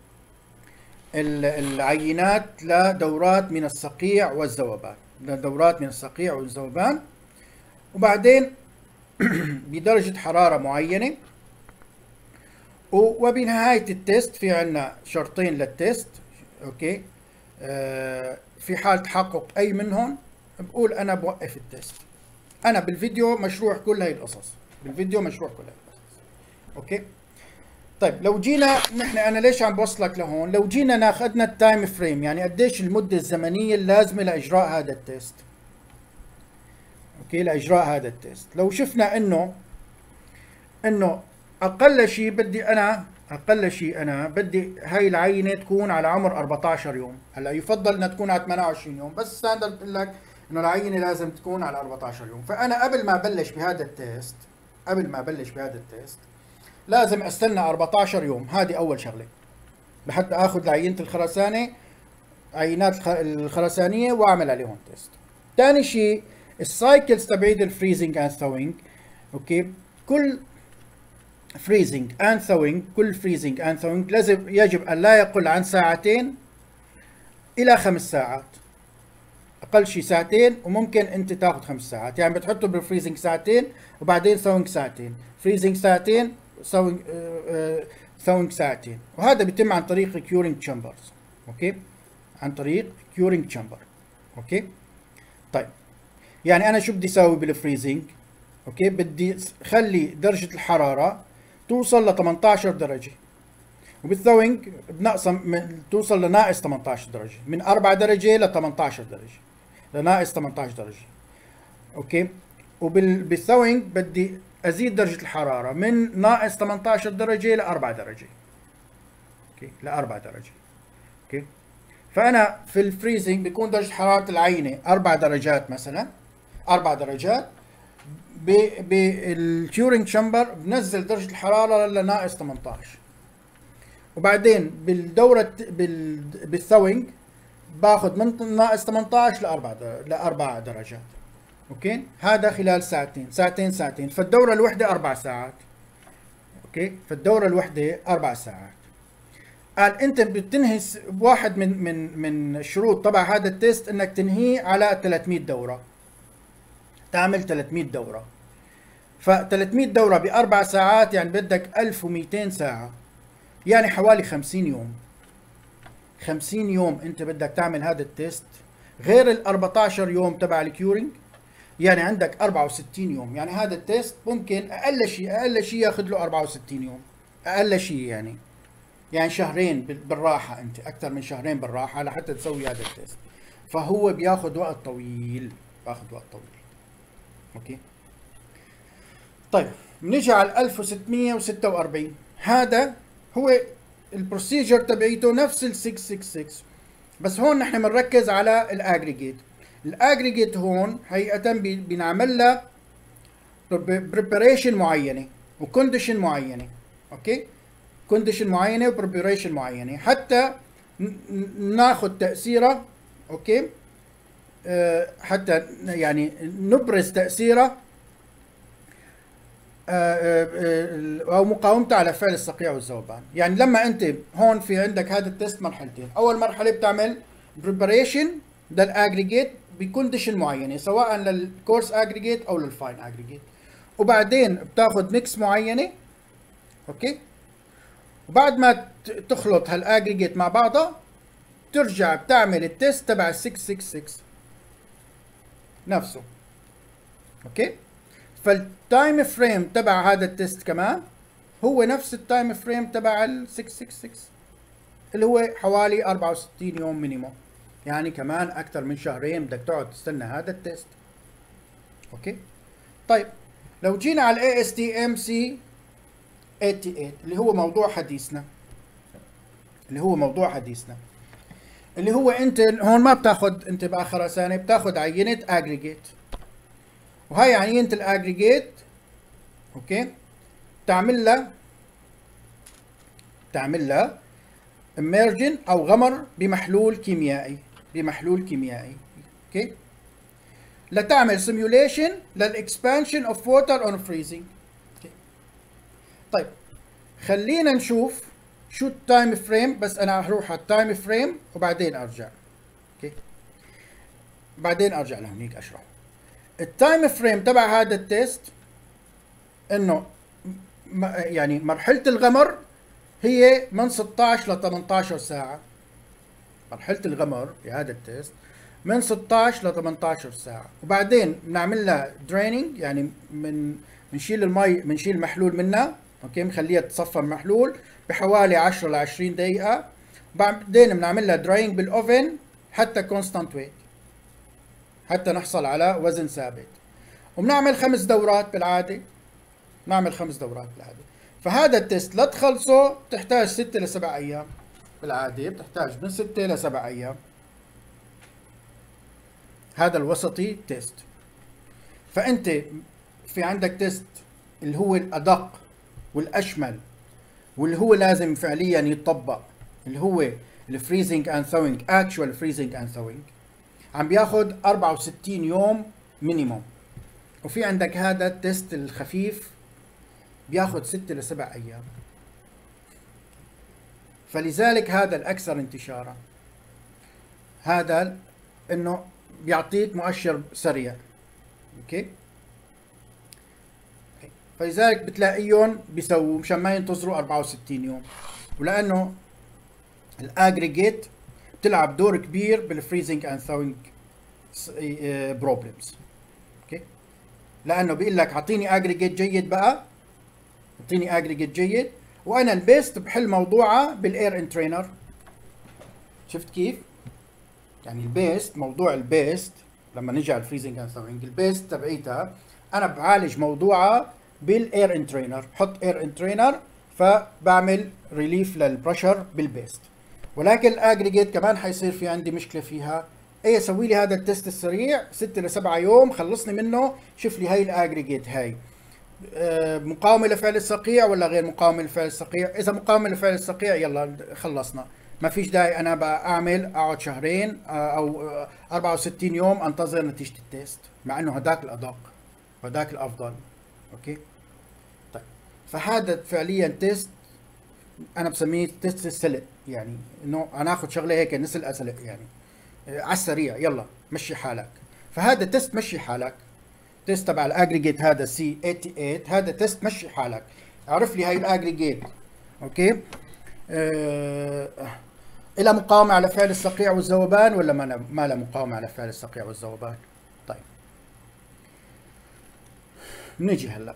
العينات لدورات من الصقيع والذوبان، لدورات من الصقيع والذوبان، وبعدين بدرجة حرارة معينة. وبنهاية التست في عنا شرطين للتست. اوكي آه في حال تحقق اي منهم بقول انا بوقف التست. انا بالفيديو مشروع كل هاي القصص، بالفيديو مشروع كل هاي القصص. اوكي طيب لو جينا نحن، انا ليش عم بوصلك لهون؟ لو جينا ناخذنا التايم فريم، يعني قديش المده الزمنيه اللازمه لاجراء هذا التيست، اوكي، لاجراء هذا التيست. لو شفنا انه انه اقل شيء بدي انا اقل شيء انا بدي هاي العينه تكون على عمر أربعة عشر يوم. هلا يفضل انها تكون على ثمانية وعشرين يوم، بس ستاندرد بقول لك انه العينه لازم تكون على أربعة عشر يوم. فانا قبل ما ابلش بهذا التيست قبل ما ابلش بهذا التيست لازم استنى أربعة عشر يوم. هذه اول شغله لحتى اخذ عينه الخرسانه، عينات الخرسانيه، واعمل عليهم تيست. ثاني شيء السايكلز تبعيد الفريزنج اند ثوينج. اوكي، كل فريزنج اند ثوينج كل فريزنج اند ثوينج لازم يجب ان لا يقل عن ساعتين الى خمس ساعات. اقل شيء ساعتين، وممكن انت تاخذ خمس ساعات. يعني بتحطه بالفريزنج ساعتين وبعدين ثوينج ساعتين، فريزنج ساعتين، ثوينج ثوينج ساعتين. وهذا بيتم عن طريق كيورينج تشامبرز. اوكي، عن طريق كيورينج تشامبر. اوكي، طيب يعني انا شو بدي اسوي بالفريزنج؟ اوكي، بدي خلي درجه الحراره توصل ل ثمانية عشر درجه، وبالثوينج بنقص توصل لناقص ثمانية عشر درجه، من أربعة درجه ل ثمانية عشر درجه، لناقص ثمانية عشر درجه. اوكي، وبالثوينج بدي ازيد درجه الحراره من ناقص ثمانية عشر درجه ل أربعة درجه. اوكي، ل أربعة درجه. اوكي، فانا في الفريزنج بيكون درجه حراره العينه أربع درجات مثلا، أربع درجات. بالكيورينج تشامبر بنزل درجه الحراره لناقص ثمانية عشر، وبعدين بالدوره بال بالثوينج باخذ من ناقص ثمانية عشر لأربع لأربع درجات. اوكي، هذا خلال ساعتين ساعتين ساعتين. فالدوره الوحده اربع ساعات. اوكي، فالدوره الوحده اربع ساعات. قال انت بتنهي واحد من من من الشروط تبع هذا التيست انك تنهيه على ثلاثمئة دوره، تعمل ثلاثمئة دوره. ف ثلاثمئة دوره باربع ساعات يعني بدك ألف ومئتين ساعه، يعني حوالي خمسين يوم. خمسين يوم انت بدك تعمل هذا التيست، غير ال أربعة عشر يوم تبع الكيورينج، يعني عندك أربعة وستين يوم. يعني هذا التيست ممكن اقل شيء اقل شيء ياخذ له أربعة وستين يوم، اقل شيء يعني يعني شهرين بالراحه، انت اكثر من شهرين بالراحه لحتى تسوي هذا التيست. فهو بياخذ وقت طويل، باخذ وقت طويل. اوكي، طيب بنيجي على ألف وستمئة وستة وأربعين. هذا هو البروسيجر تبعيته نفس ال ستة ستة ستة، بس هون نحن بنركز على الاجريجيت. الاجريجيت هون حقيقه بنعمل لها بريباريشن معينه وكونديشن معينه. اوكي، كونديشن معينه وبريباريشن معينه حتى ناخذ تاثيرها. اوكي، أه حتى يعني نبرز تاثيرها أه أه او مقاومته على فعل الصقيع والذوبان. يعني لما انت هون في عندك هذا التست مرحلتين. اول مرحله بتعمل بريباريشن للاجريجيت بكونديشن معينه، سواء للكورس اجريجيت او للفاين اجريجيت، وبعدين بتاخذ ميكس معينه. اوكي، وبعد ما تخلط هالاجريجيت مع بعضها ترجع بتعمل التيست تبع ال ستة ستة ستة نفسه. اوكي، فالتايم فريم تبع هذا التيست كمان هو نفس التايم فريم تبع ال ستة ستة ستة اللي هو حوالي أربعة وستين يوم مينيموم. يعني كمان اكثر من شهرين بدك تقعد تستنى هذا التيست. اوكي، طيب لو جينا على الاي اس تي ام سي ثمانية وثمانين اللي هو موضوع حديثنا اللي هو موضوع حديثنا اللي هو انت هون ما بتاخذ انت بقى خرسانه، بتاخذ عينه اجريجيت، وهي عينه الاجريجيت. اوكي، تعمل لها تعمل لها اميرجن او غمر بمحلول كيميائي بمحلول كيميائي. اوكي، لتعمل سيميوليشن للاكسبانشن اوف ووتر اون فريزنج. طيب خلينا نشوف شو التايم فريم. بس انا هروح على التايم فريم وبعدين ارجع. اوكي، بعدين ارجع لهونيك اشرح. التايم فريم تبع هذا التيست انه يعني مرحله الغمر هي من ستة عشر ل ثمانية عشر ساعه. مرحله الغمر بهذا التيست من ستة عشر ل ثمانية عشر ساعه، وبعدين بنعمل لها دريننج، يعني من بنشيل المي بنشيل المحلول منها اوكي، مخليها تتصفى محلول بحوالي عشرة ل عشرين دقيقة. بعدين بنعمل لها دراينج بالاوفن حتى كونستانت ويت، حتى نحصل على وزن ثابت. وبنعمل خمس دورات بالعادة، نعمل خمس دورات بالعادة. فهذا التست لتخلصه بتحتاج ستة لسبع ايام بالعادة، بتحتاج من ستة لسبع ايام. هذا الوسطي تيست. فانت في عندك تيست اللي هو الادق والاشمل واللي هو لازم فعليا يتطبق، اللي هو الفريزنج اند ثوينج، اكشوال فريزنج اند ثوينج، عم بياخذ أربعة وستين يوم مينيموم. وفي عندك هذا التيست الخفيف بياخذ ستة لسبع ايام. فلذلك هذا الاكثر انتشارا، هذا انه بيعطيك مؤشر سريع. اوكي، فلذلك بتلاقيهم بيسووا مشان ما ينتظروا أربعة وستين يوم، ولانه الاجريجيت بتلعب دور كبير بالفريزنج اند ثاوينج بروبلمز. اوكي، لانه بيقول لك اعطيني اجريجيت جيد بقى، اعطيني اجريجيت جيد، وانا البيست بحل موضوعها بالاير انترينر. شفت كيف؟ يعني البيست، موضوع البيست لما نجي على الفريزنج اند ثاوينج، البيست تبعيتها انا بعالج موضوعها بالاير انترينر، بحط اير انترينر فبعمل ريليف للبريشر بالبيست. ولكن الاجريجيت كمان حيصير في عندي مشكله فيها. ايه، سوي لي هذا التست السريع ستة لسبعة يوم، خلصني منه، شوف لي هاي الاجريجيت هاي آه مقاومه لفعل الصقيع ولا غير مقاومه لفعل الصقيع. اذا مقاومه لفعل الصقيع يلا خلصنا، ما فيش داعي انا بعمل اقعد شهرين او أربعة وستين يوم انتظر نتيجه التيست، مع انه هداك الادق وهداك الافضل. اوكي، طيب فهذا فعليا تيست انا بسميه تيست السلق، يعني انه انا اخذ شغله هيك نسل اسلق، يعني على السريع يلا مشي حالك. فهذا تيست مشي حالك، تيست تبع الاجريجيت هذا سي ثمانية وثمانين، هذا تيست مشي حالك. اعرف لي هاي الاجريجيت اوكي أه... إلى مقاومة على فعل الصقيع والذوبان ولا ما ما له مقاومة على فعل الصقيع والذوبان؟ طيب نيجي هلا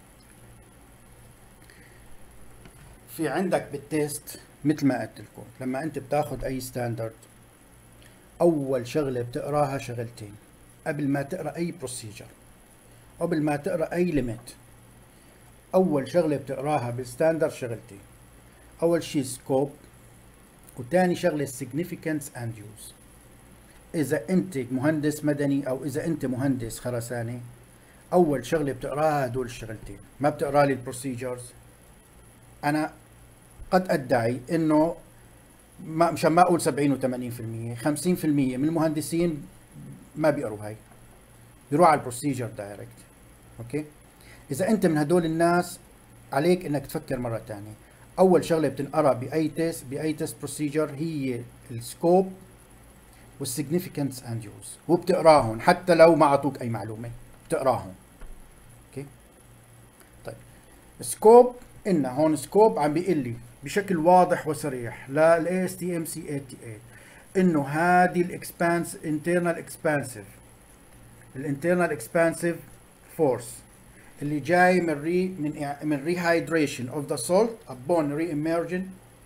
في عندك بالتيست، مثل ما قلت لكم لما انت بتاخذ اي ستاندرد، اول شغله بتقراها شغلتين قبل ما تقرا اي بروسيجر، قبل ما تقرا اي ليميت. اول شغله بتقراها بالستاندرد شغلتين، اول شيء سكوب، وثاني شغله significance and use. اذا انت مهندس مدني او اذا انت مهندس خرساني، اول شغله بتقراها هدول الشغلتين، ما بتقرا لي البروسيجرز. انا قد ادعي انه ما مشان ما اقول سبعين و ثمانين بالمئة، خمسين بالمئة من المهندسين ما بيقروا هاي، بيروح على البروسيجر دايركت. اوكي، اذا انت من هدول الناس عليك انك تفكر مره ثانيه. اول شغله بتنقرا باي تيست باي تيست بروسيجر هي السكوب والسيجنيفيكانس اند يوز، وبتقراهم حتى لو ما اعطوك اي معلومه بتقراهم. اوكي، طيب سكوب، إن هون سكوب عم بيقول لي بشكل واضح وصريح لل إيه إس تي إم سي ثمانية وثمانين انه هذه الاكسبانس انترنال اكسبانسيف الانترنال اكسبانسيف فورس اللي جاي من ري من من ريهايدريشن اوف ذا سولت ابون ري اميرجن،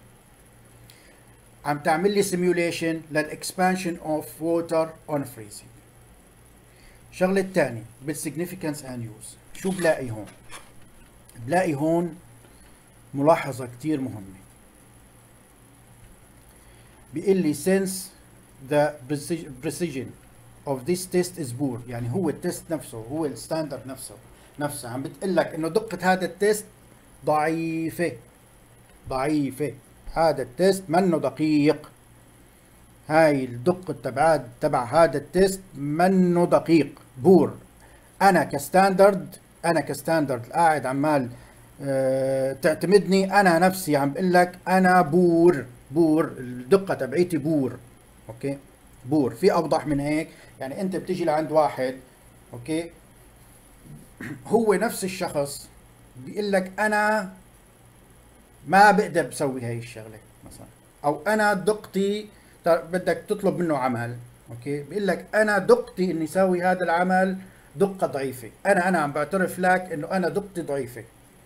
عم تعمل لي سيميوليشن للاكسبانشن اوف ووتر اون فريزنج. الشغله الثانيه بالسيجنيفيكانس اند يوز، شو بلاقي هون؟ بلاقي هون ملاحظة كتير مهمة. بيقول لي since the precision of this test is poor، يعني هو التست نفسه، هو الستاندرد نفسه نفسه عم بتقول لك انه دقة هذا التست ضعيفة ضعيفة، هذا التست منه دقيق، هاي الدقة تبع تبع هذا التست منه دقيق، بور. انا كستاندرد انا كستاندرد قاعد عمال أه تعتمدني، انا نفسي عم بقول لك انا بور بور الدقه تبعيتي بور. اوكي، بور. في اوضح من هيك؟ يعني انت بتيجي لعند واحد اوكي هو نفس الشخص بيقول لك انا ما بقدر بسوي هاي الشغله مثلا، او انا دقتي بدك تطلب منه عمل اوكي بيقول لك انا دقتي اني اسوي هذا العمل دقه ضعيفه، انا انا عم بعترف لك انه انا دقتي ضعيفه.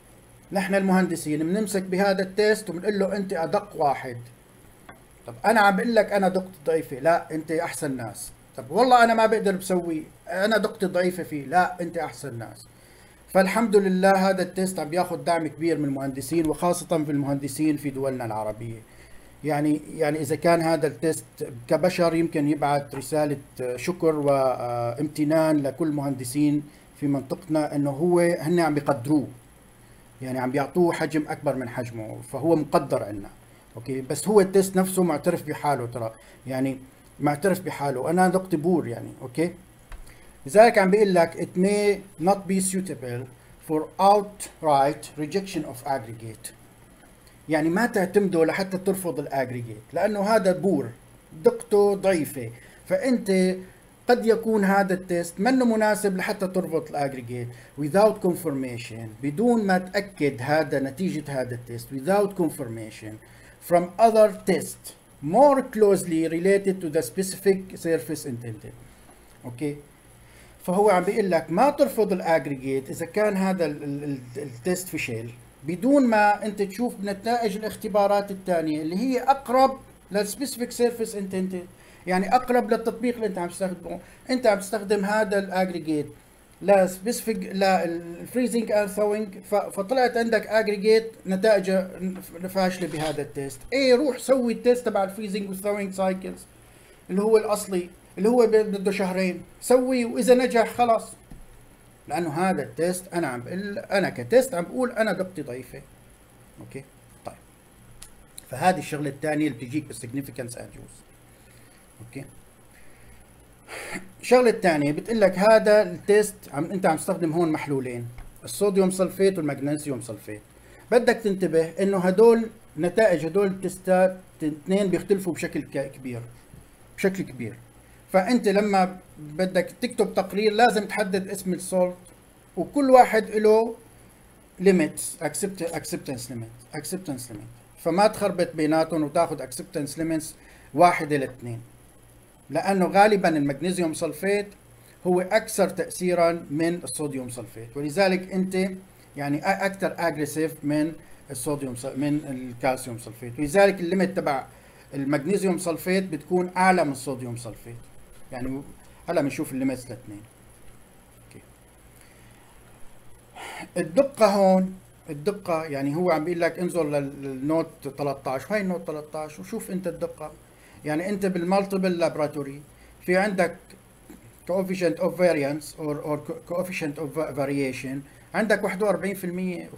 نحن المهندسين بنمسك بهذا التيست وبنقول له انت ادق واحد. طب انا عم بقول لك انا دقتي ضعيفه، لا انت احسن ناس. طب والله انا ما بقدر بسوي، انا دقتي ضعيفه فيه، لا انت احسن ناس. فالحمد لله هذا التيست عم بياخذ دعم كبير من المهندسين، وخاصه في المهندسين في دولنا العربيه. يعني يعني اذا كان هذا التيست كبشر يمكن يبعث رساله شكر وامتنان لكل المهندسين في منطقتنا، انه هو هن عم بيقدروه، يعني عم بيعطوه حجم اكبر من حجمه، فهو مقدر عنا. اوكي، بس هو التيست نفسه معترف بحاله، ترى يعني معترف بحاله، انا دقتي بور يعني. اوكي، لذلك عم بيقول لك it may not be suitable for outright rejection of aggregate. يعني ما تعتمده لحتى ترفض الاجريجيت، لانه هذا بور دقته ضعيفه، فانت قد يكون هذا التيست منه مناسب لحتى تربط الاجريجيت without confirmation، بدون ما تاكد هذا نتيجه هذا التيست without confirmation from other tests more closely related to the specific surface intended. اوكي، فهو عم بيقول لك ما ترفض الاجريجيت اذا كان هذا التيست فشل بدون ما انت تشوف نتائج الاختبارات الثانيه اللي هي اقرب للسبيسيفيك سيرفيس انتندد، يعني اقرب للتطبيق اللي انت عم تستخدمه. انت عم تستخدم هذا الاجريجيت لسبيسيفيك للفريزنج اند ثوينج، فطلعت عندك اجريجيت نتائجه فاشله بهذا التيست. ايه، روح سوي التيست تبع الفريزنج والثوينج سايكلز اللي هو الاصلي اللي هو بده شهرين، سوي واذا نجح خلاص. لانه هذا التيست انا عم بقول، انا كتيست عم بقول انا دقتي ضعيفه. اوكي، طيب، فهذه الشغله الثانيه اللي بتجيك بالسيجنيفيكانس اند يوز. اوكي، الشغله الثانيه بتقول لك هذا التيست عم انت عم تستخدم هون محلولين، الصوديوم سلفيت والمغنيسيوم سلفيت. بدك تنتبه انه هدول نتائج هدول التستات اثنين بيختلفوا بشكل كبير، بشكل كبير. فانت لما بدك تكتب تقرير لازم تحدد اسم السولت، وكل واحد له ليميتس، اكسبتنس ليميت اكسبتنس ليميت، فما تخربط بيناتهم وتاخذ اكسبتنس ليميتس واحد الى اثنين، لانه غالبا المغنيسيوم سلفيت هو اكثر تاثيرا من الصوديوم سلفيت، ولذلك انت يعني اكثر اجريسيف من الصوديوم من الكالسيوم سلفيت، ولذلك الليميت تبع المغنيسيوم سلفيت بتكون اعلى من الصوديوم سلفيت. يعني هلا بنشوف الليميتس لاثنين. اوكي، الدقه هون، الدقه يعني هو عم بيقول لك انظر للنوت ثلاثة عشر، هاي النوت ثلاثة عشر وشوف انت الدقه. يعني انت بالمالتيبل لابراتوري في عندك coefficient of variance or or coefficient of variation عندك واحد وأربعين بالمئة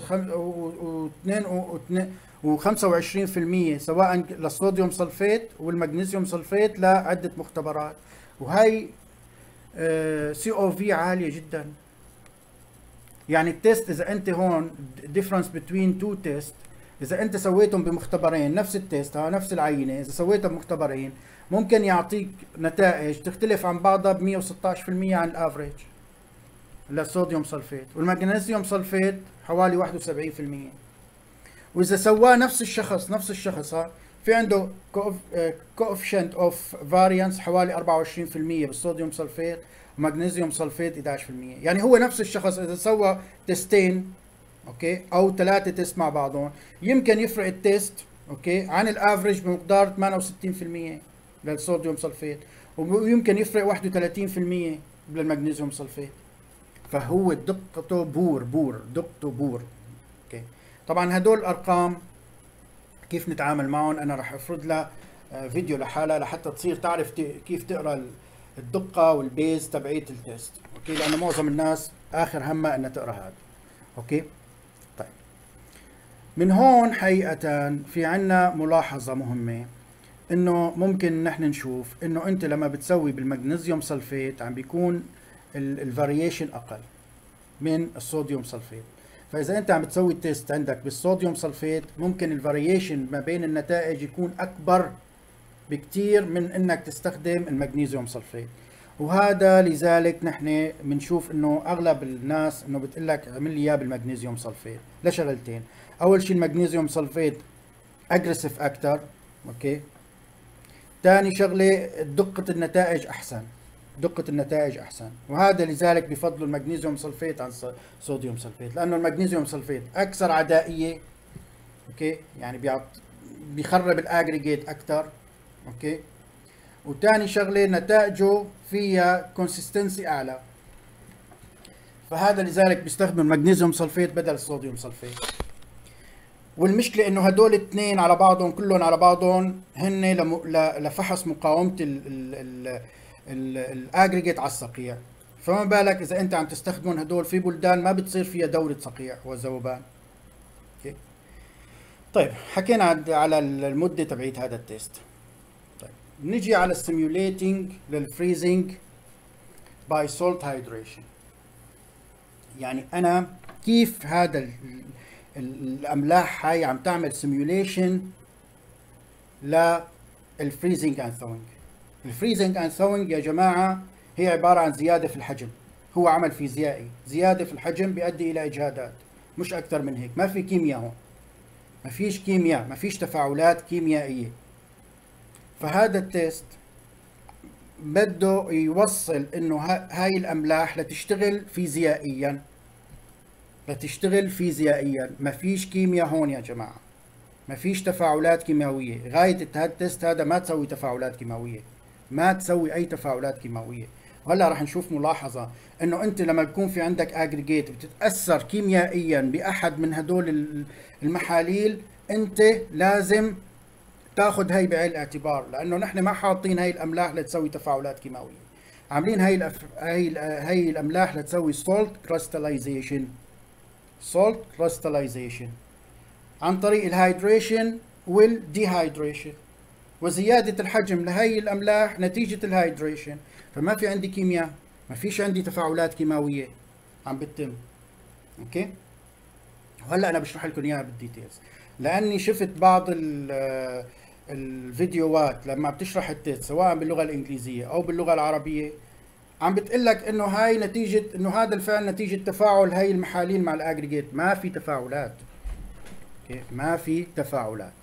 و خمسة وعشرين بالمئة سواء للصوديوم سلفيت والمغنيسيوم سلفيت لعدة مختبرات، وهي سي او في عالية جدا. يعني التيست اذا انت هون difference between two tests، اذا انت سويتهم بمختبرين نفس التيست، ها نفس العينة، اذا سويتها بمختبرين ممكن يعطيك نتائج تختلف عن بعضها ب مئة وستة عشر بالمئة عن الافريج للصوديوم سلفيت، والمغنيسيوم سلفيت حوالي واحد وسبعين بالمئة. واذا سواه نفس الشخص نفس الشخص ها في عنده coefficient of variance حوالي أربعة وعشرين بالمئة بالصوديوم سلفيت ومغنيسيوم سلفيت إحدى عشر بالمئة. يعني هو نفس الشخص اذا سوى تيستين اوكي او ثلاثه تيست مع بعضهم يمكن يفرق التيست اوكي عن الافريج بمقدار ثمانية وستين بالمئة للصوديوم سلفيت، ويمكن يفرق واحد وثلاثين بالمئة للمغنيسيوم سلفيت. فهو دقته بور بور دقته بور. اوكي، طبعا هدول الارقام كيف نتعامل معهم انا راح افرض لها فيديو لحالها لحتى تصير تعرف كيف تقرا الدقه والبيز تبعيه التيست. اوكي، لانه معظم الناس اخر همها انها تقرا هذا. اوكي، طيب، من هون حقيقه في عنا ملاحظه مهمه، انه ممكن نحن نشوف انه انت لما بتسوي بالمغنيسيوم سلفيت عم بيكون الفاريشن اقل من الصوديوم سلفيت. فاذا انت عم تسوي التيست عندك بالصوديوم سلفيت ممكن الفاريشن ما بين النتائج يكون اكبر بكتير من انك تستخدم المغنيسيوم سلفيت. وهذا لذلك نحن بنشوف انه اغلب الناس انه بتقول لك اعمل لي اياه بالمغنيسيوم سلفيت لشغلتين. اول شيء المغنيسيوم سلفيت اجريسيف اكثر، اوكي. ثاني شغله دقه النتائج احسن. دقة النتائج أحسن. وهذا لذلك بفضل المغنيسيوم سلفيت عن صوديوم سلفيت، لأنه المغنيسيوم سلفيت أكثر عدائية، أوكي، يعني بيعط بيخرب الأجريجيت أكثر، أوكي. وتاني شغلة نتائجه فيها كونسيستنسي أعلى، فهذا لذلك بيستخدم المغنيسيوم سلفيت بدل الصوديوم سلفيت. والمشكلة إنه هدول الاثنين على بعضهم كلهم على بعضهم هن لفحص مقاومة الأجريجيت على الصقيع، فما بالك إذا أنت عم تستخدمون هدول في بلدان ما بتصير فيها دورة صقيع وذوبان. أوكي. طيب حكينا على المدة تبعيت هذا التيست. طيب نجي على السيميوليتنج للفريزنج باي سولت هايدريشن. يعني أنا كيف هذا ال الأملاح هاي عم تعمل سيميوليشن للفريزنج اند ثوينج. الفريزنج اند ثوينج يا جماعة هي عبارة عن زيادة في الحجم، هو عمل فيزيائي، زيادة في الحجم بيؤدي إلى إجهادات، مش أكثر من هيك. ما في كيمياء هون، ما فيش كيمياء، ما فيش تفاعلات كيميائية. فهذا التيست بده يوصل إنه هاي الأملاح لتشتغل فيزيائيا، لتشتغل فيزيائيا. ما فيش كيمياء هون يا جماعة، ما فيش تفاعلات كيماوية. غاية التست هذا ما تسوي تفاعلات كيماوية، ما تسوي أي تفاعلات كيماوية. وهلا رح نشوف ملاحظة إنه أنت لما بيكون في عندك أجريجيت بتتأثر كيميائيا بأحد من هدول المحاليل، أنت لازم تاخذ هاي بعين الاعتبار، لأنه نحن ما حاطين هاي الأملاح لتسوي تفاعلات كيماوية، عاملين هاي الأف... هاي هاي الأملاح لتسوي salt crystallization salt crystallization عن طريق الهيدريشن والديهايدريشن وزيادة الحجم لهي الأملاح نتيجة الهيدريشن. فما في عندي كيمياء، ما فيش عندي تفاعلات كيماوية عم بتتم. اوكي. وهلا أنا بشرح لكم إياها بالديتيلز، لأني شفت بعض الفيديوهات لما بتشرح التيست سواء باللغة الإنجليزية أو باللغة العربية عم بتقلك إنه هاي نتيجة إنه هذا الفعل نتيجة تفاعل هاي المحاليل مع الأجريجيت. ما في تفاعلات، ما في تفاعلات.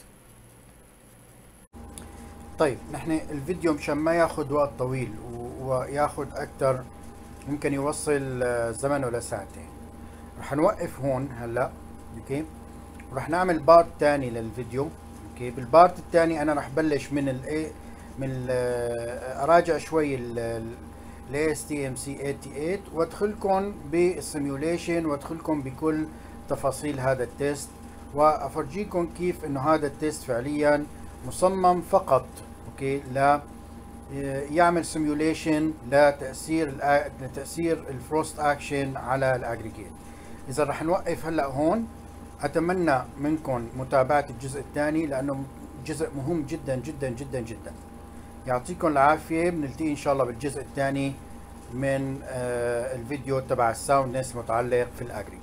طيب نحن الفيديو مشان ما ياخذ وقت طويل وياخذ اكثر ممكن يوصل زمنه لساعتين، رح نوقف هون هلا. اوكي. ورح نعمل بارت ثاني للفيديو. اوكي. بالبارت الثاني انا رح بلش من الاي من اراجع شوي ال إس تي إم سي ثمانية وثمانين وادخلكم بالسيميوليشن وادخلكم بكل تفاصيل هذا التيست، وافرجيكم كيف انه هذا التيست فعليا مصمم فقط اوكي لا يعمل سيميوليشن لتاثير لتاثير الفروست اكشن على الاجريجيت. اذا رح نوقف هلا هون. اتمنى منكم متابعه الجزء الثاني لانه جزء مهم جدا جدا جدا جدا. يعطيكم العافيه. بنلتقي ان شاء الله بالجزء الثاني من الفيديو تبع الساوندنس متعلق في الاجريجيت.